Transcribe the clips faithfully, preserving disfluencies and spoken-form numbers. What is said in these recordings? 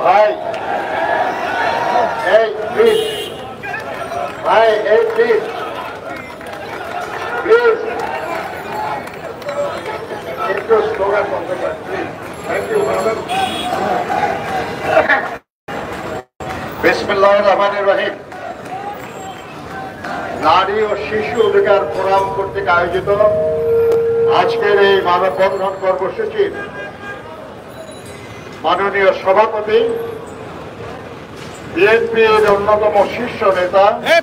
ভাই এই প্লিজ ভাই এই প্লিজ প্লিজ একটু স্লোগান করতে পারেন প্লিজ। Thank you madam. বিসমিল্লাহির রহমানির রহিম। নারী ও শিশু অধিকার ফোরাম কর্তৃক আয়োজিত আজকের এই মানববন্ধন কর্মসূচির মাননীয় সভাপতি, বিএনপির অন্যতম শীর্ষ নেতা,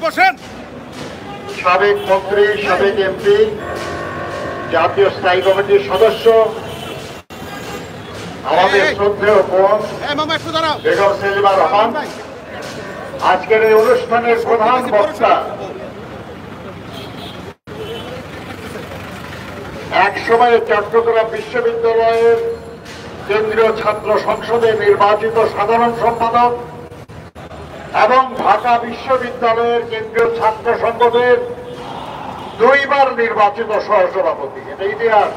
সাবেক মন্ত্রী, সাবেক এমপি, জাতীয় স্থায়ী কমিটির সদস্য, আমাদের শ্রদ্ধেয় বোন বেগম সেলিমা রহমান, আজকের এই অনুষ্ঠানের প্রধান বক্তা, এক সময়ে চট্টগ্রাম বিশ্ববিদ্যালয়ের কেন্দ্রীয় ছাত্র সংসদে নির্বাচিত সাধারণ সম্পাদক এবং ঢাকা বিশ্ববিদ্যালয়ের কেন্দ্রীয় ছাত্র সংসদের দুইবার নির্বাচিত সহসভাপতি। এটা ইতিহাস।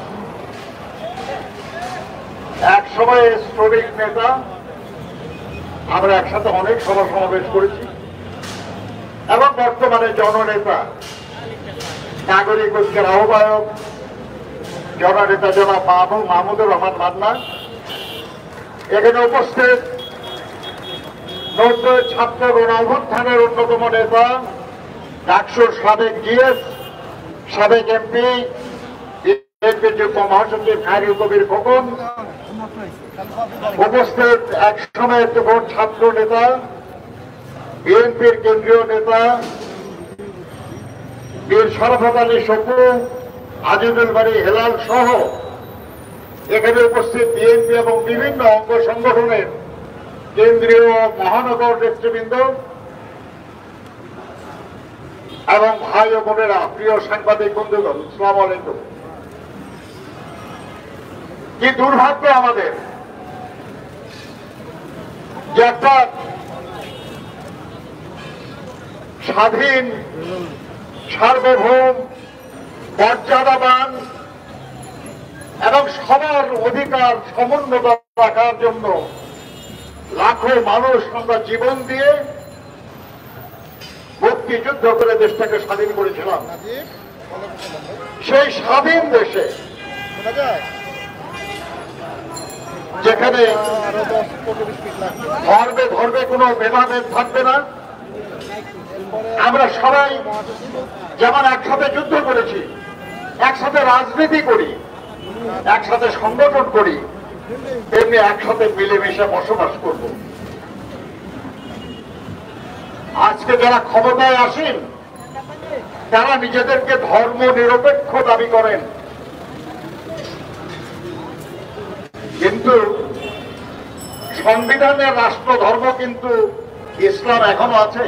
এক সময়ে শ্রমিক নেতা, আমরা একসাথে অনেক সভা সমাবেশ করেছি, এবং বর্তমানে জননেতা, নাগরিক ঐক্যের আহ্বায়ক, জননেতা জনাব মাহমুদুর রহমান মান্না, এখানে উপস্থিত নব্বই ছাত্র গণ অভ্যুত্থানের অন্যতম নেতা, ডাকসুর সাবেক জিএস, সাবেক এমপি, বিএনপির যুগ্ম মহাসচিব খায়রুল কবির খোকন, উপস্থিত এক সময়ের যুবক ছাত্র নেতা, বিএনপির কেন্দ্রীয় নেতা বীর শরাফত আলী শপু, আজিজুল বাড়ি হেলাল সহ এখানে উপস্থিত বিএনপি এবং বিভিন্ন অঙ্গ সংগঠনের কেন্দ্রীয় মহানগর নেতৃবৃন্দ এবং ভাই ও বোনেরা, প্রিয় সাংবাদিক বন্ধুগণ, আসসালামু আলাইকুম। কি দুর্ভাগ্য আমাদের যে একটা স্বাধীন, সার্বভৌম, মর্যাদাবান এবং সবার অধিকার সমুন্নত রাখার জন্য লাখো মানুষ আমরা জীবন দিয়ে মুক্তিযুদ্ধ করে দেশটাকে স্বাধীন করেছিলাম। সেই স্বাধীন দেশে যেখানে ধর্মে ধর্মে কোনো ভেদাভেদ থাকবে না, আমরা সবাই যেমন একসাথে যুদ্ধ করেছি, একসাথে রাজনীতি করি, একসাথে সংগঠন করি, তেমনি একসাথে মিলেমিশে বসবাস করব। আজকে যারা ক্ষমতায় আসেন তারা নিজেদেরকে ধর্ম নিরপেক্ষ দাবি করেন, কিন্তু সংবিধানের রাষ্ট্র ধর্ম কিন্তু ইসলাম এখনো আছে।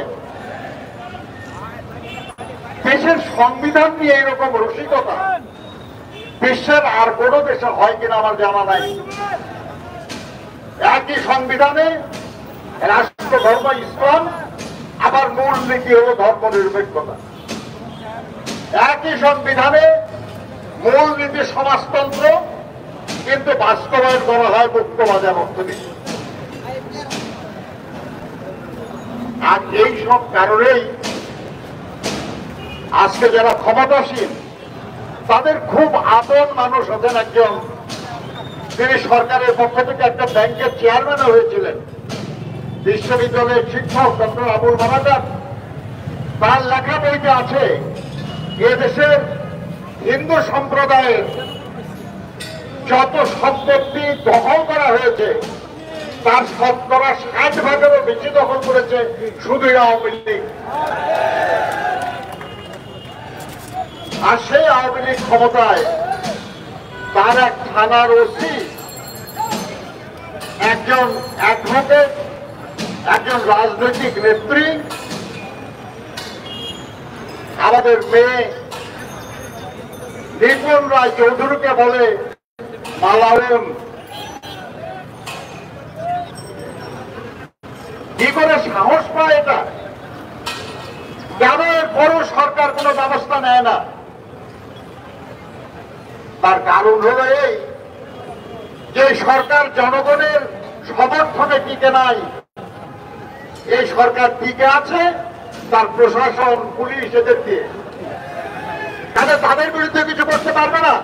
দেশের সংবিধান নিয়ে এরকম রসিকতা বিশ্বের আর কোন দেশে হয় কিনা আমার জানা নাই। একই সংবিধানে রাষ্ট্র ধর্ম ইসলাম, আবার মূল নীতি হল ধর্ম নিরপেক্ষতা। একই সংবিধানে মূল নীতি সমাজতন্ত্র, কিন্তু বাস্তবায়ন করা হয় মুক্তবাদী অর্থনীতি। আর এই সব কারণেই আজকে যারা ক্ষমতাসীন তাদের খুব আপন মানুষ আছেন। একজন, তিনি সরকারের পক্ষ থেকে একটা ব্যাংকের চেয়ারম্যানও হয়েছিলেন, বিশ্ববিদ্যালয়ের শিক্ষক ডক্টর আবুল মানাজার। তার লেখা বইতে আছে এদেশের হিন্দু সম্প্রদায়ের যত সম্পত্তি দখল করা হয়েছে তার শতকরা ষাট ভাগেরও বেশি দখল করেছে শুধু আওয়ামী লীগ। আর সেই আওয়ামী লীগ ক্ষমতায় তার এক থানার ওসি, একজন অ্যাডভোকেট, একজন রাজনৈতিক নেত্রী, আমাদের মেয়ে নিপুণ রায় চৌধুরীকে বলে মালাউন। কি করে সাহস পায় এটা? কেন এরপরও সরকার কোনো ব্যবস্থা নেয় না? তার কারণ হলো এই যে সরকার জনগণের সমর্থনে টিকে নাই। এই সরকার টিকে আছে তার প্রশাসন, পুলিশ এদের দিয়ে। তাহলে তাদের বিরুদ্ধে কিছু করতে পারবে না।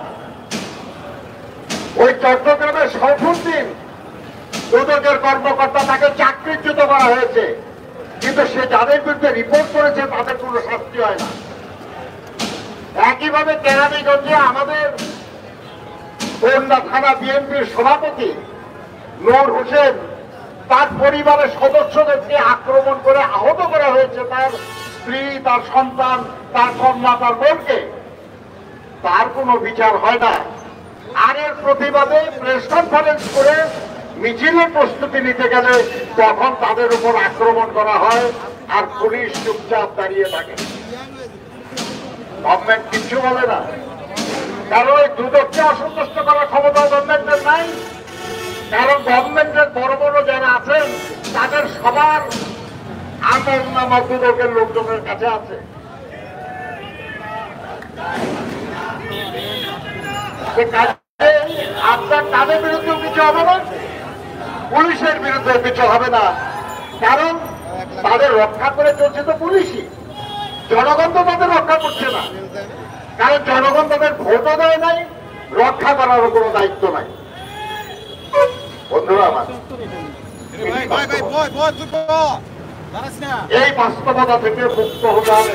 ওই চট্টগ্রামের সৌফুদ্দিন দুদকের কর্মকর্তা, তাকে চাকরিচ্যুত করা হয়েছে, কিন্তু সে যাদের বিরুদ্ধে রিপোর্ট করেছে তাদের কোনো শাস্তি হয় না। একইভাবে কেরানীগঞ্জে আমাদের বন্যা থানা বিএনপির সভাপতি নূর হোসেন, তার পরিবারের সদস্যদেরকে আক্রমণ করে আহত করা হয়েছে, তার স্ত্রী, তার সন্তান, তার কন্যা, তার বোনকে। তার কোনো বিচার হয় না। আর এর প্রতিবাদে প্রেস কনফারেন্স করে মিছিলের প্রস্তুতি নিতে গেলে তখন তাদের উপর আক্রমণ করা হয় আর পুলিশ চুপচাপ দাঁড়িয়ে থাকে। গভর্নমেন্ট কিচ্ছু বলে না, কারণ ওই দুদককে অসন্তুষ্ট করার ক্ষমতা গভর্নমেন্টের নাই। কারণ গভর্নমেন্টের বড় বড় যারা আছেন তাদের সবার আমল নামা দুদকের লোকজনের কাছে আছে। আপনার তাদের বিরুদ্ধে কিছু হবে না, পুলিশের বিরুদ্ধে কিছু হবে না, কারণ তাদের রক্ষা করে চলছে তো পুলিশই। জনগণ তো তাদের রক্ষা করছে না, কারণ জনগণ তাদের ভোটও দেয় নাই, রক্ষা করারও কোনো দায়িত্ব নাই। বন্ধুরা আমার, এই বাস্তবতা থেকে মুক্ত হতে হবে,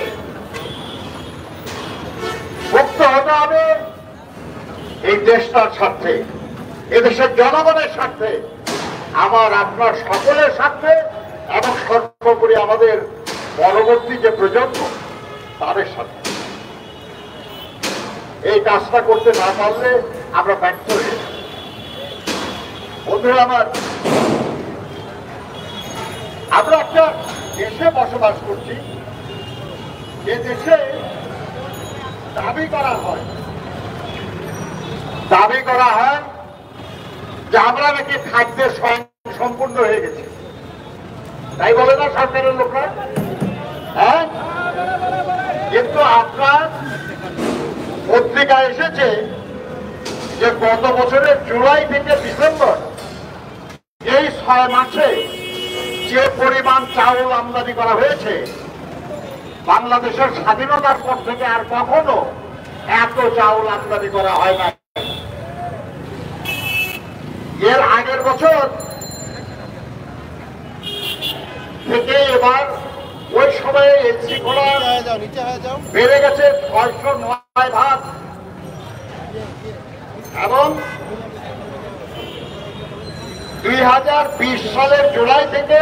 মুক্ত হতে হবে এই দেশটার স্বার্থে, এদেশের জনগণের স্বার্থে, আমার আপনার সকলের স্বার্থে, এবং সর্বোপরি আমাদের পরবর্তী যে প্রজন্ম তাদের সাথে। এই কাজটা করতে না পারলে আমরা ব্যর্থ হয়ে যাই। বন্ধুরা আমার, আমরা একটা দেশে বসবাস করছি, যে দেশে দাবি করা হয় দাবি করা হয় যে আমরা নাকি খাদ্যের স্বয়ং সম্পূর্ণ হয়ে গেছে। তাই বলে না সরকারের লোকরা? হ্যাঁ, কিন্তু আপনার পত্রিকায় এসেছে যে গত বছরের জুলাই থেকে ডিসেম্বর এই ছয় মাসে যে পরিমাণ চাউল আমদানি করা হয়েছে, বাংলাদেশের স্বাধীনতার পর থেকে আর কখনো এত চাউল আমদানি করা হয় না। এর আগের বছর থেকে এবার ওই সময়ে এলসি খোলা বেড়ে গেছে ছয়শো নয় ভাগ, এবং দুই হাজার বিশ সালের জুলাই থেকে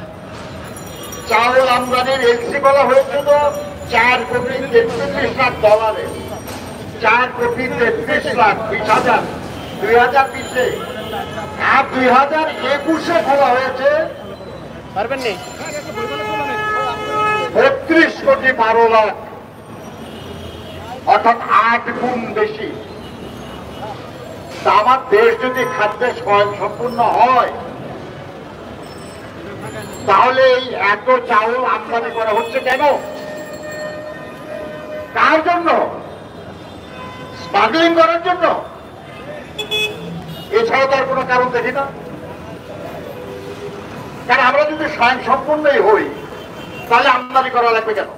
চাউল আমদানির এলসি বলা হয়েছিল চার কোটি তেত্রিশ লাখ ডলারে, চার কোটি তেত্রিশ লাখ বিশ হাজার দুই হাজার বিশে, আর দুই হাজার একুশে বলা হয়েছে বত্রিশ কোটি বারো লাখ, অর্থাৎ আট গুণ বেশি। তা আমার দেশ যদি খাদ্যে স্বয়ং সম্পূর্ণ হয়, তাহলে এই এত চাউল আমদানি করা হচ্ছে কেন? কার জন্য? স্মাগলিং করার জন্য? এছাড়া তার কোনো কারণ দেখি না। কারণ আমরা যদি স্বয়ং সম্পূর্ণই হই, তাহলে আমদানি করা লাগবে কেন?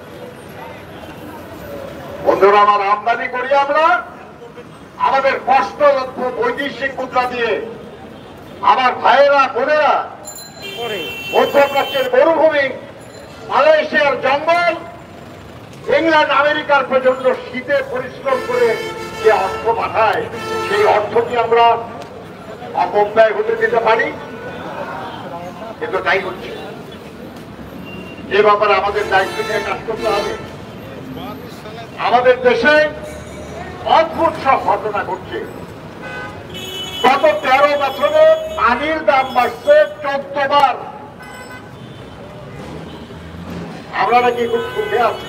বন্ধুরা আমার, আমদানি করি আমরা আমাদের কষ্ট বৈদেশিক মুদ্রা দিয়ে। আমার ভাইয়েরা, বোনেরা, মধ্যপ্রাচ্যের মরুভূমি, মালয়েশিয়ার জঙ্গল, ইংল্যান্ড আমেরিকার পর্যন্ত শীতে পরিশ্রম করে যে অর্থ পাঠায়, সেই অর্থ কি আমরা অপব্যয় হতে দিতে পারি? কিন্তু তাই হচ্ছে। যে ব্যাপারে আমাদের দায়িত্ব নিয়ে কাজ করতে হবে। আমাদের দেশে অদ্ভুত সব ঘটনা ঘটছে। গত তেরো বছরে পানির দাম বাড়ছে চোদ্দ বার। আমরা নাকি খুব সুখে আছি।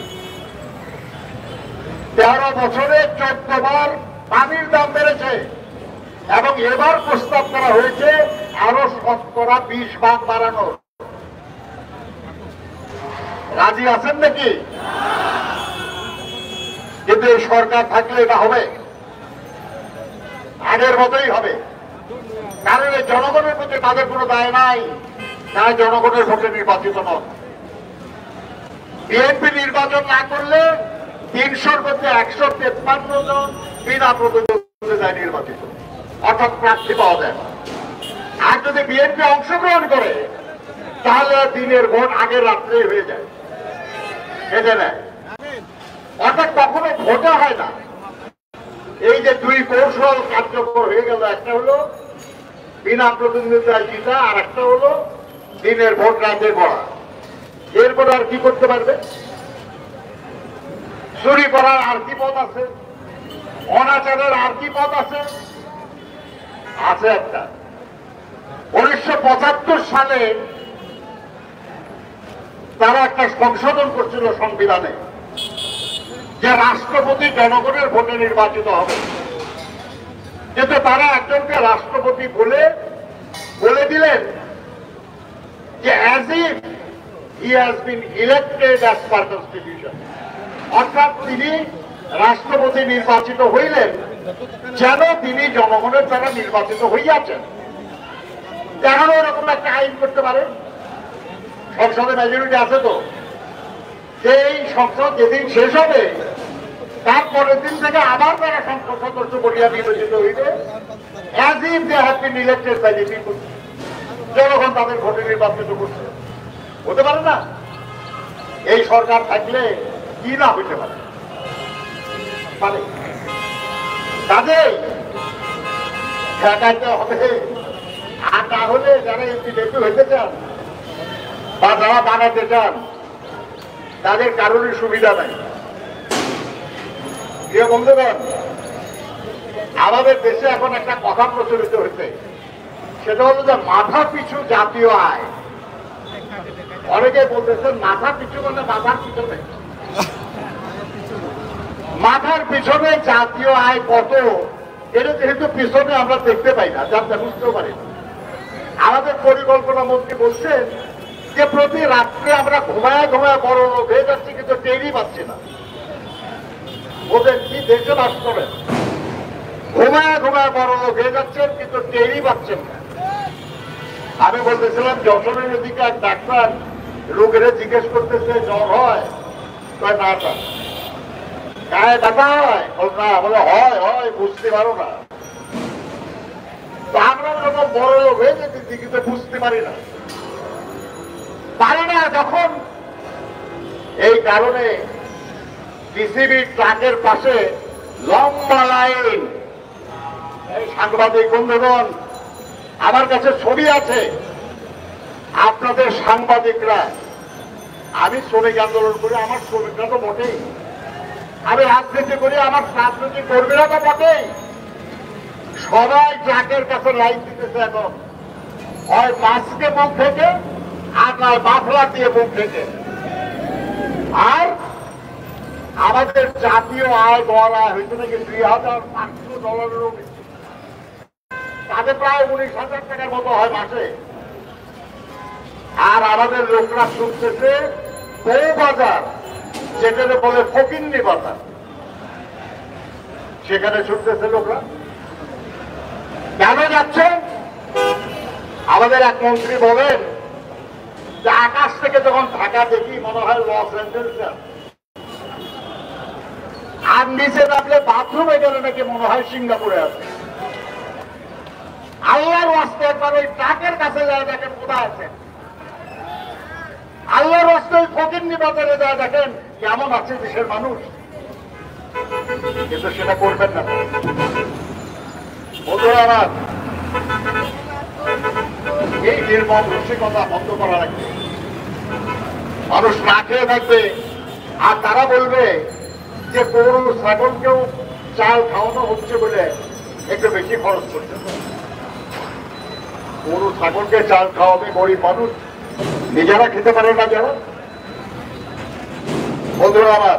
তেরো বছরে চোদ্দ বার পানির দাম বেড়েছে, এবং এবার প্রস্তাব করা হয়েছে আরো শতকরা বিশ ভাগ বাড়ানোর। রাজি আছেন নাকি? কিন্তু এই সরকার থাকলে এটা হবে, আগের মতোই হবে। কারণ এই জনগণের প্রতি তাদের কোনো দায় নাই, তারা জনগণের ভোটে নির্বাচিত নন। বিএনপি নির্বাচন না করলে তিনশোর মধ্যে একশো তেপ্পান্ন জন বিনা প্রতিদ্বন্দ্বিতায় নির্বাচিত, অর্থাৎ প্রার্থী পাওয়া যায় না। আর যদি বিএনপি অংশগ্রহণ করে তাহলে দিনের ভোট আগের রাত্রেই হয়ে যায়, কেটে নেয়, অর্থাৎ কখনো ভোটে হয় না। এই যে দুই কৌশল কার্যকর হয়ে গেল, একটা হলো বিনা প্রতিদ্বন্দ্বিতায় জিতা, আর একটা হলো দিনের ভোট রাতে করা। এরপরে আর কি করতে পারবে? চুরি করার আর কি পথ আছে? অনাচারের আর কি পথ আছে? আছে একটা। উনিশশো পঁচাত্তর সালে তারা একটা সংশোধন করছিল সংবিধানে, যে রাষ্ট্রপতি জনগণের ভোটে নির্বাচিত হবে, কিন্তু তারা একজনকে রাষ্ট্রপতি বলে বলে দিলেন যে as if he has been elected as per constitution, অর্থাৎ তিনি রাষ্ট্রপতি নির্বাচিত হইলেন যেন তিনি জনগণের দ্বারা নির্বাচিত হইয়াছেন। এখন ওরকম একটা আইন করতে পারে, সংসদে মেজরিটি আছে তো, যে এই সংসদ যেদিন শেষ হবে তারপরের দিন থেকে আবার তারা সংসদ সদস্য বলিয়া নির্বাচিত হইবে, as if they have been elected by the people, জনগণ তাদের ভোটে নির্বাচিত করছে। হতে পারে না? এই সরকার থাকলে কি না হইতে পারে? পারে। কাজেই ঠেকাইতে হবে। আর না হলে যারা এমপি ডেপি হইতে চান বা যারা বানাতে চান তাদের কারোরই সুবিধা নাই। প্রিয় বন্ধুগণ, আমাদের দেশে এখন একটা কথা প্রচলিত হয়েছে, সেটা হলো যে মাথা পিছু জাতীয় আয়। অনেকে বলতেছেন মাথা পিছু মানে মাথার পিছনে, মাথার পিছনে জাতীয় আয় কত, এটা যেহেতু পিছনে আমরা দেখতে পাই না, জানতে বুঝতেও পারি না। আমাদের পরিকল্পনা মন্ত্রী বলছেন যে প্রতি রাত্রে আমরা ঘুমায় ঘুমায় বড় লোক হয়ে যাচ্ছি, কিন্তু টেরই পাচ্ছি না। ওদের কি দেশে বাস করেন? ঘুমায় ঘুমায় বড় লোক হয়ে যাচ্ছেন, কিন্তু টেরই পাচ্ছেন না। আমি বলতেছিলাম যশোরের এদিকে এক ডাক্তার রোগের জিজ্ঞেস করতেছে জ্বর হয়, না গায়ে ব্যথা হয়, না বলে হয় হয় বুঝতে পারো না। তো আমরা যখন বড় লোক হয়ে যেতেছি কিন্তু বুঝতে পারি না, পারি না যখন। এই কারণে টিসিবি ট্রাকের পাশে লম্বা লাইন। এই সাংবাদিক বন্ধুগণ, আমার কাছে ছবি আছে, আপনাদের সাংবাদিকরা, আমি শ্রমিক আন্দোলন করি, আমার শ্রমিকরা তো মোটেই, আমি রাজনীতি করি, আমার রাজনীতি কর্মীরা তো মোটেই, সবাই ট্রাকের কাছে লাইন দিতেছে। এখন হয় মাস্কে মুখ থেকে, আর নয় মাফলার দিয়ে মুখ থেকে। আর আমাদের জাতীয় আয় গড় আয় হয়েছে নাকি দুই হাজার পাঁচশো ডলারেরও বেশি, তাদের প্রায় উনিশ হাজার টাকার মতো হয় মাসে। আর আমাদের লোকরা শুনতেছে বউ বাজার, যেখানে বলে ফকিন্নি বাজার, সেখানে ছুটতেছে লোকরা। কেন যাচ্ছে? আমাদের এক মন্ত্রী বলেন যে আকাশ থেকে যখন ঢাকা দেখি মনে হয় লস অ্যাঞ্জেলস, আর নিচে নামলে বাথরুমে গেলে নাকি মনে হয় সিঙ্গাপুরে আছে। আল্লাহর ওয়াস্তে একবার ওই ট্রাকের কাছে যায় দেখেন কোথায় আছে। আল্লাহর ওয়াস্তে ওই ফকিন্নি বাজারে যায় দেখেন কেমন আছে দেশের মানুষ। কিন্তু সেটা করবেন না। বন্ধুরা আমার, এই নির্মম রসিকতা বন্ধ করা লাগবে। মানুষ না খেয়ে থাকবে, আর তারা বলবে যে গরু ছাগলকেও চাল খাওয়ানো হচ্ছে বলে একটু বেশি খরচ করছে। গরু ছাগলকে চাল খাওয়াবে গরিব মানুষ, নিজেরা খেতে পারে না যারা। বন্ধুরা আমার,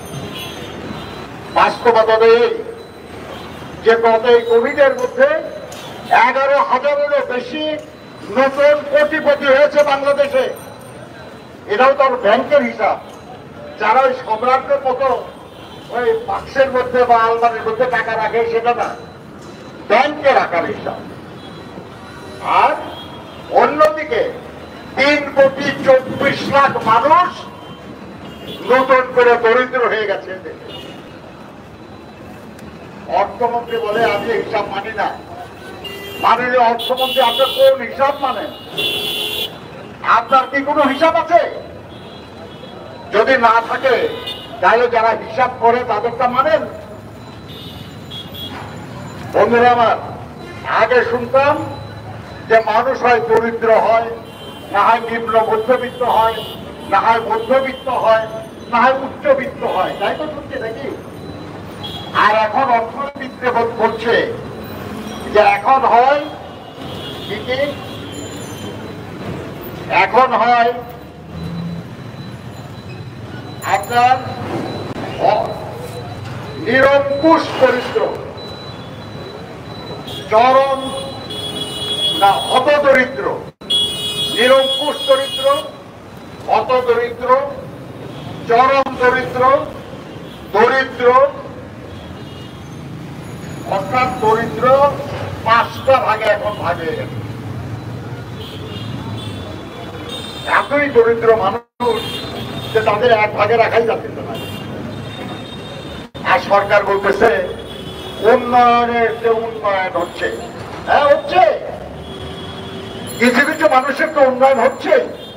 বাস্তবতা এই যে গত এই কোভিডের মধ্যে এগারো হাজারেরও বেশি নতুন কোটিপতি হয়েছে বাংলাদেশে। এটাও তো ব্যাংকের হিসাব। যারা ওই সম্রাটদের মতো ওই বাক্সের মধ্যে বা আলমারির মধ্যে টাকা রাখে, সেটা না, ব্যাংকে রাখার হিসাব। আর অন্যদিকে তিন কোটি চব্বিশ লাখ মানুষ নতুন করে দরিদ্র হয়ে গেছে। অর্থমন্ত্রী বলে আমি হিসাব মানি না। মাননীয় অর্থমন্ত্রী আপনার কোন হিসাব মানেন? আপনার কি কোনো হিসাব আছে? যদি না থাকে তাহলে যারা হিসাব করে তাদেরটা মানেন। বন্ধুরা আমার, আগে শুনতাম যে মানুষ হয় দরিদ্র হয়, না হয় নিম্ন মধ্যবিত্ত হয়, না হয় মধ্যবিত্ত হয়, না হয় উচ্চবিত্ত হয়, তাই তো শুনছি নাকি? আর এখন অর্থনীতিতে বলছে যে এখন হয় কি, এখন হয় আপনার নিরঙ্কুশ দরিদ্র, চরম না হত দরিদ্র, নিরঙ্কুশ দরিদ্র, হত দরিদ্র, চরম দরিদ্র, দরিদ্র, অর্থাৎ দরিদ্র পাঁচটা ভাগে এখন ভাগে গেছে। এতই দরিদ্র মানুষ যে তাদের এক ভাগে রাখাই যাচ্ছে না। আর সরকার বলতেছে উন্নয়নের যে উন্নয়ন হচ্ছে, হ্যাঁ হচ্ছে, কিছু কিছু মানুষের তো উন্নয়ন হচ্ছে।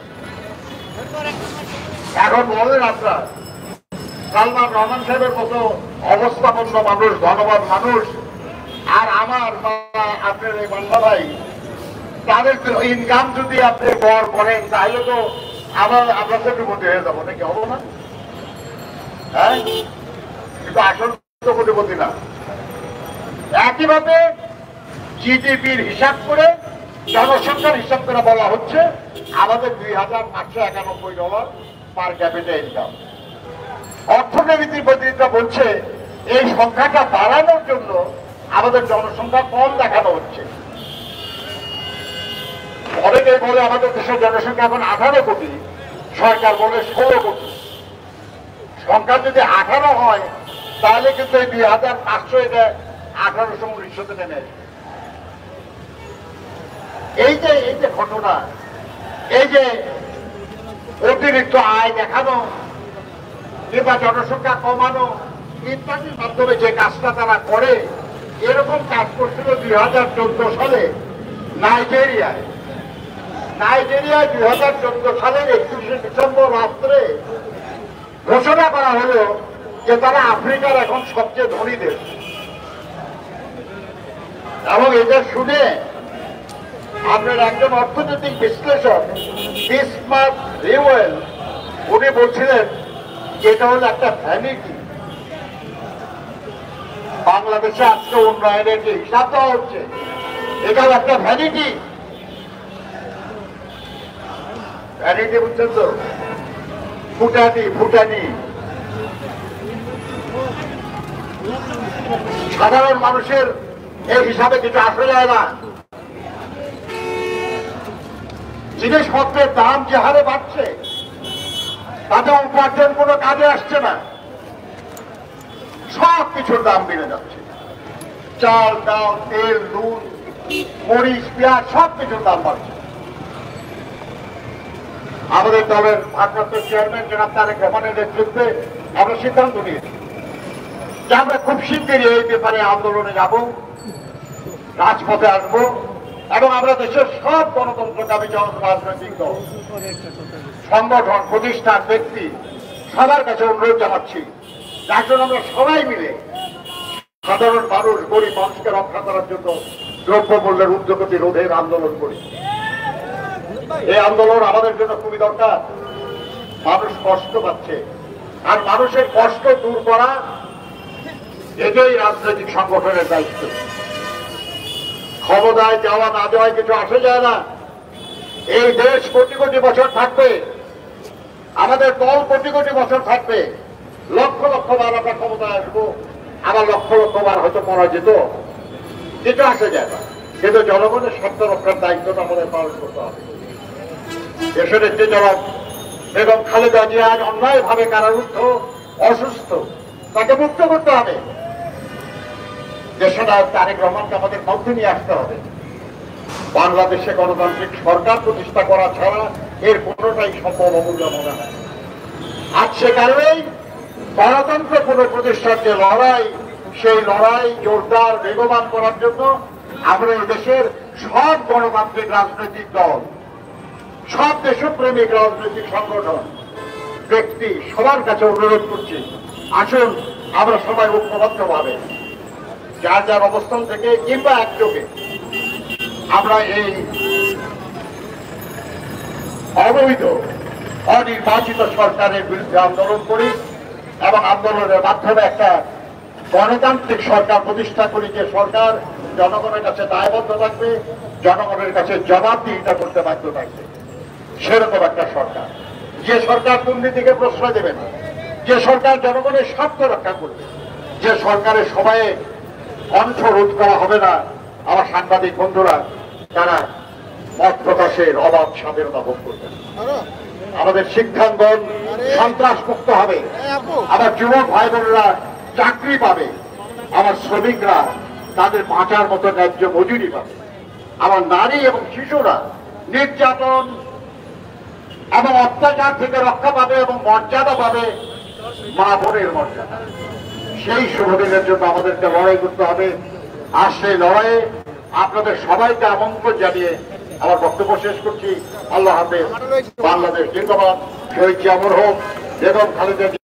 এখন বলেন আপনার সালমান রহমান সাহেবের মতো অবস্থাপন্ন মানুষ, ধনবান মানুষ, আর আমার বা আপনার এই বাংলা ভাই, তাদের ইনকাম যদি আপনি গড় করেন তাহলে তো আমার আমরা কোটিপতি হয়ে যাবো নাকি, হবো না? হ্যাঁ, কিন্তু আসল তো কোটিপতি না। একইভাবে জিডিপির হিসাব করে, জনসংখ্যার হিসাব করে বলা হচ্ছে আমাদের দুই হাজার পাঁচশো একানব্বই ডলার পার ক্যাপিটা ইনকাম। অর্থনীতির প্রতিনিধিরা বলছে এই সংখ্যাটা বাড়ানোর জন্য আমাদের জনসংখ্যা কম দেখানো হচ্ছে। অনেকেই বলে আমাদের দেশের জনসংখ্যা এখন আঠারো কোটি, সরকার বলে ষোলো কোটি। সংখ্যা যদি আঠারো হয় তাহলে কিন্তু এই দুই হাজার পাঁচশো এটা আঠারোশো উনিশশোতে নেমে আসবে। এই যে এই যে ঘটনা, এই যে অতিরিক্ত আয় দেখানো কিংবা জনসংখ্যা কমানো ইত্যাদির মাধ্যমে যে কাজটা তারা করে, এরকম কাজ করছিল দুই হাজার চোদ্দ সালে নাইজেরিয়ায়। নাইজেরিয়ায় দুই হাজার চোদ্দ সালের একত্রিশে ডিসেম্বর রাত্রে ঘোষণা করা হলো যে তারা আফ্রিকার এখন সবচেয়ে ধনী দেশ। এবং এটা শুনে আপনার একজন অর্থনৈতিক বিশ্লেষক বিসমার্ক রিওয়েল উনি বলছিলেন এটা হলো একটা ভ্যানিটি। বাংলাদেশে আজকে উন্নয়নের যে হিসাব দেওয়া হচ্ছে এটাও একটা ভ্যানিটি। ভ্যানিটি বুঝছেন তো, ফুটানি ফুটানি। সাধারণ মানুষের এই হিসাবে কিছু আসে যায় না। জিনিসপত্রের দাম যে হারে বাড়ছে তাতে উপার্জন কোনো কাজে আসছে না, সব কিছুর দাম বেড়ে যাচ্ছে। চাল, ডাল, তেল, নুন, মরিচ, পেঁয়াজ সব কিছুর দাম বাড়ছে। আমাদের দলের ভারপ্রাপ্ত চেয়ারম্যান জনাব তারেক রহমানের নেতৃত্বে আমরা সিদ্ধান্ত নিয়েছি যে আমরা খুব শীঘ্রই এই ব্যাপারে আন্দোলনে যাব, রাজপথে আসব এবং আমরা দেশের সব গণতন্ত্রকামী রাজনৈতিক দল, সংগঠন, প্রতিষ্ঠান, ব্যক্তি সবার কাছে অনুরোধ জানাচ্ছি যার জন্য আমরা সবাই মিলে সাধারণ মানুষ, গরিব মানুষকে রক্ষা করার জন্য দ্রব্যমূল্যের ঊর্ধ্বগতি রোধের আন্দোলন করি। এই আন্দোলন আমাদের জন্য খুবই দরকার। মানুষ কষ্ট পাচ্ছে, আর মানুষের কষ্ট দূর করা এটাই রাজনৈতিক সংগঠনের দায়িত্ব। ক্ষমতায় যাওয়া না যাওয়ায় কিছু আসে যায় না। এই দেশ কোটি কোটি বছর থাকবে, আমাদের দল কোটি কোটি বছর থাকবে, লক্ষ লক্ষ বার আমরা ক্ষমতায় আসবো, আবার লক্ষ লক্ষ বার হয়তো পরাজিত, কিছু আসে যায় না। কিন্তু জনগণের স্বার্থ রক্ষার দায়িত্বটা আমাদের পালন করতে হবে। দেশের একটি জবাব বেগম খালেদা জিয়া অন্যায় ভাবে কারারুদ্ধ, অসুস্থ, তাকে মুক্ত করতে হবে। দেশনায়ক তারেক রহমানকে আমাদের মধ্যে নিয়ে আসতে হবে। বাংলাদেশে গণতান্ত্রিক সরকার প্রতিষ্ঠা করা ছাড়া এর কোনোটাই সম্ভব অমূল্য মনে হয়। আজ সে কারণেই গণতন্ত্র পুনঃপ্রতিষ্ঠার যে লড়াই, সেই লড়াই জোরদার বেগবান করার জন্য আমরা এই দেশের সব গণতান্ত্রিক রাজনৈতিক দল, সব দেশপ্রেমিক রাজনৈতিক সংগঠন, ব্যক্তি সবার কাছে অনুরোধ করছি, আসুন আমরা সবাই ঐক্যবদ্ধভাবে যার যার অবস্থান থেকে কিংবা একযোগে আমরা এই অবৈধ অনির্বাচিত সরকারের বিরুদ্ধে আন্দোলন করি এবং আন্দোলনের মাধ্যমে একটা গণতান্ত্রিক সরকার প্রতিষ্ঠা করি, যে সরকার জনগণের কাছে দায়বদ্ধ থাকবে, জনগণের কাছে জবাবদিহিতা করতে বাধ্য থাকবে। সেরকম একটা সরকার, যে সরকার দুর্নীতিকে প্রশ্রয় দেবে না, যে সরকার জনগণের স্বার্থ রক্ষা করবে, যে সরকারের সবাই কণ্ঠ রোধ করা হবে না। আমার সাংবাদিক বন্ধুরা, তারা মত প্রকাশের অবাধ স্বাধীনতা ভোগ করবে, আমাদের শিক্ষাঙ্গন সন্ত্রাস মুক্ত হবে, আমার যুবক ভাই বোনেরা চাকরি পাবে, আমার শ্রমিকরা তাদের বাঁচার মতো ন্যায্য মজুরি পাবে, আমার নারী এবং শিশুরা নির্যাতন এবং অত্যাচার থেকে রক্ষা পাবে এবং মর্যাদা পাবে, মা বোনের মর্যাদা। সেই শুভদিনের জন্য আমাদেরকে লড়াই করতে হবে। আর সেই লড়াইয়ে আপনাদের সবাইকে আমন্ত্রণ জানিয়ে আমার বক্তব্য শেষ করছি। আল্লাহ হাফেজ। বাংলাদেশ জিন্দাবাদ। শহীদ জিয়া মরহুম বেগম খালেদা